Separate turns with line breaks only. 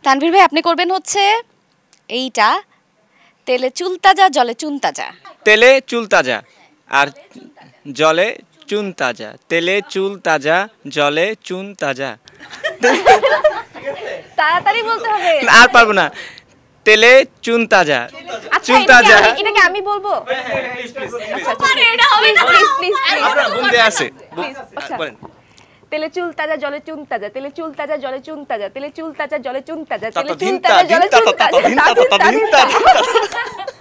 তানভীর ভাই আপনি করবেন হচ্ছে এইটা, তেলে চুল তাজা জলে চুন তাজা।
তেলে চুল তাজা আর জলে চুন তাজা, তেলে চুল তাজা জলে চুন তাজা।
তাড়াতাড়ি বলতে হবে।
আর পারবো না। তেলে চুন তাজা, চুন তাজা।
এটাকে আমি বলবো?
আরে এটা হবে না,
প্লিজ
আপনার বন্ধে আছে বলেন।
তেলে চুল তাজা জলে চুন তাজা, তেলে চুল তাজা জলে চুন তাজা, তেলে চুল তাজা জলে চুন তাজা, তেলে চুল
দিন
তাজা জলে চুন তাজা।